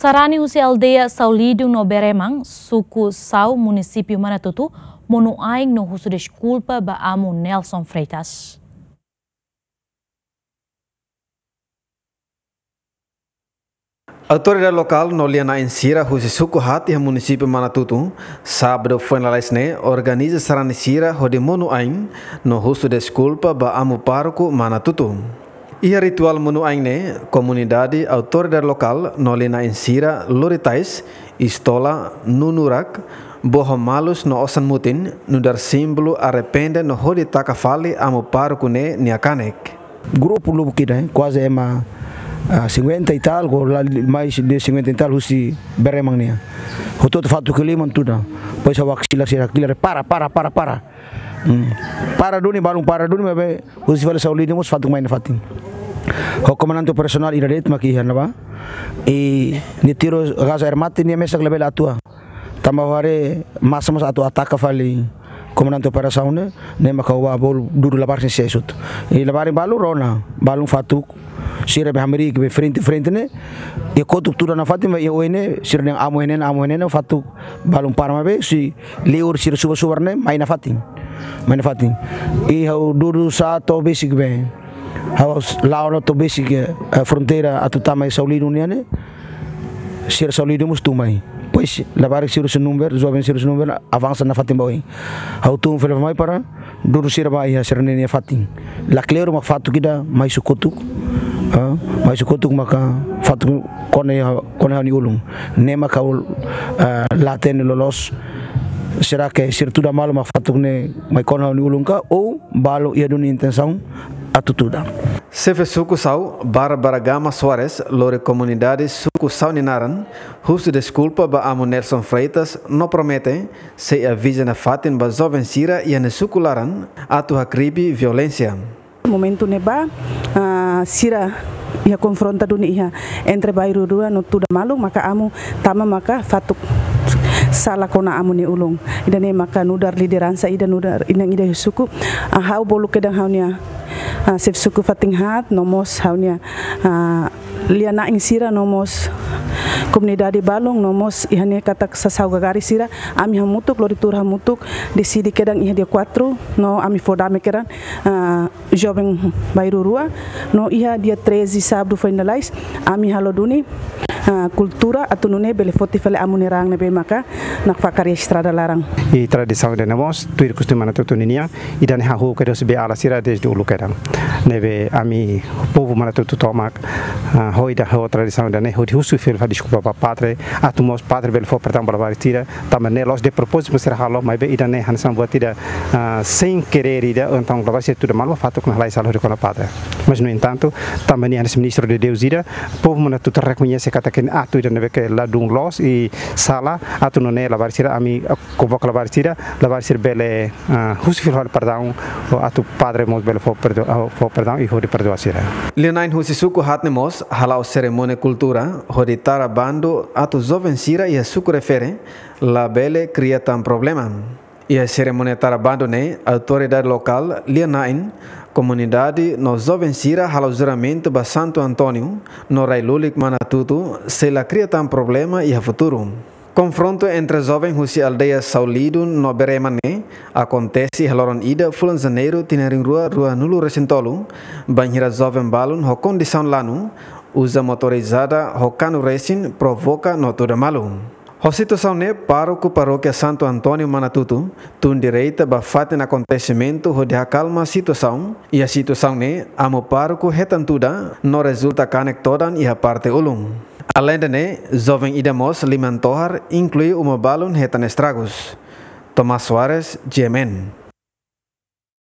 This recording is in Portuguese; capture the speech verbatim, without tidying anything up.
Sarani husi aldeia Saulido no Beremang, suku Sau, município Manatutu, monuaing no husu desculpa ba amo Nelson Freitas. Autoridade local no Liana Insira, husi suku hati município Manatutu, sábado foi na Laisne, organiza Sarani Sira, hode monuaing no husu desculpa ba amo parco Manatutu. Ia ritual monuaing ne, comunidade autoridade local no Liana Insira, Loritais, Istola, Nunurak, Bohomalus no Osan Mutin, no dar símbolo arrepende no hode takafali amo parco ne Niakanek. Grupo lupo kita, quase é uma Uh, cinquenta e tal, ou mais de cinquenta e tal, husi Beremang nia. Hotot fatu kelima tuda. Pois a wakila sira kila para para para para. Hmm. Para duni balung para duni mabe husi fala Saulido mus fatu main fatin. Ho comandante personal iradet maki hanaba. E ni tiro gas air mate ni mesa level atua. Tambaware masa mas atu ataka fali comandante operação ne ne makawa bol duru labar se sesut. E labar balu rona balung fatu sira behamri ke frente frente ne e kotuk tuda na fatima e oene sira nang amo enen amo enen fatuk balung parma be si liur sira suba subar ne mai na fatin mai na fatin e hau duru sa to basic be hau lao to basic fronteira atutama Saulido ne sira Saulido mus tumai pois labar sira su number jovem sira su number avança na fatin boi hau tum fel mai para duru sira bai sira ne fatin la claro mak fatu kida mai su kotuk Uh, mas kotuk maka fatu kone kone hani ulung ne maka uh, laten lolos será que ser tudo malo mak fatu ne mai kone hani ulung ka ou balo ia dun intenção atutuda. Sefe suku Sau Barbara Gama Soares lore comunidade suku Sau Ninaran husu desculpa ba amo Nelson Freitas no promete se avisa na fatin ba jovem sira ia ne suku laran atu hakribi violência. Momento neba uh, sira ia confronta dunia entre bairu dua no tuda malu maka amu tama maka fatuk salah kona amu ni ulung idane maka nudar lideransa ida nudar inang ida suku uh, hau bolu kedang haunya uh, sef suku fating hat nomos haunya uh, liana ing sira nomos comunidade balong nomos ihane katak sasau gagari sira ami hamutuk lori tur hamutuk decidi kedang iha dia quatro no ami fodame keran uh, jovem bairu rua no iha dia treze sábado finalize ami haloduni uh, cultura atunune bele foti fale amunerang nebe maka nak fakari estrada larang e tradição de nós tuir costuma Manatutu ninia e dan hahu que Deus be ala sira desde o lugar nebe ami povo Manatutu tomak uh, hoida ho tradição de ne ho husu fil fa desculpa pa patre atumos patre bel fo pertang bala tira tamane los de propósito será halo mai be idane hansan buat tidak uh, sem querer ida então global se tudo malo fato com lai salo de com a patre mas no entanto também é ministro de Deus ida povo Manatutu reconhece que ataque atu ida nebe que la dung los e sala atu no ne la barcira ami convoca la barcira la barcira bele uh, husu fil perdão atu padre mos bel fo perdão fo perdão e ho de perdão sira Lenain husi suku hatne mos halau cerimônia cultura hodi tara bando atu jovem sira ia suku refere la bele cria tam problema ia cerimônia tara bando ne autoridade local Lenain comunidade no jovem sira halau juramento ba Santo Antônio no Railulik Manatutu se la cria tam problema ia futuro. Confronto entre jovem husi aldeia Saulido no Beremang ne acontece haloron ida fulan janeiro tinaring rua rua nulu resintolu banhira jovem balun ho condição lanu usa motorizada ho cano racing provoca no tuda malu. Ho situação ne paroco paróquia Santo Antônio Manatutu tun direita ba faten acontecimento ho de calma situação e a situação ne amo paroco retantuda no resulta conectodan e a parte ulung. Além de ne, jovem idamos limantohar inclui uma balun hetan estragos. Tomás Soares, G M N.